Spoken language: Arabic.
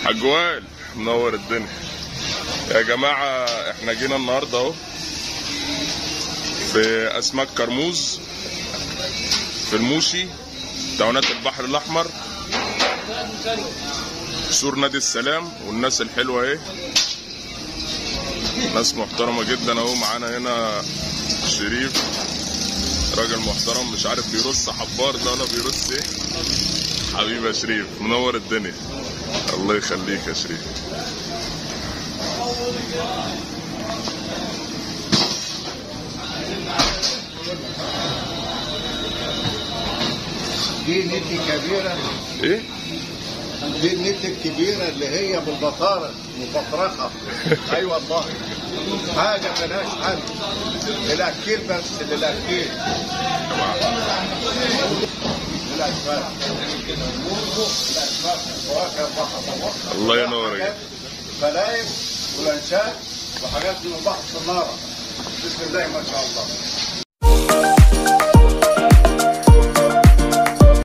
حاج وائل منور الدنيا يا جماعه. احنا جينا النهارده اهو في اسماك كرموز في الموشي تعاونات البحر الاحمر، سور نادي السلام، والناس الحلوه اهي ناس محترمه جدا اهو. معانا هنا شريف راجل محترم، مش عارف بيرص حبار ده ولا بيرص ايه. حبيبي يا شريف منور الدنيا، الله يخليك يا شريف. دي نت كبيرة. ايه؟ دي النت الكبيرة اللي هي بالبطارة مفطرخة. اي والله حاجة ملهاش حل. للأكيل بس، للأكيل. الله ينورك. فلايم ولانشات وحاجات من البحر الصنارة. بسم الله ما شاء الله.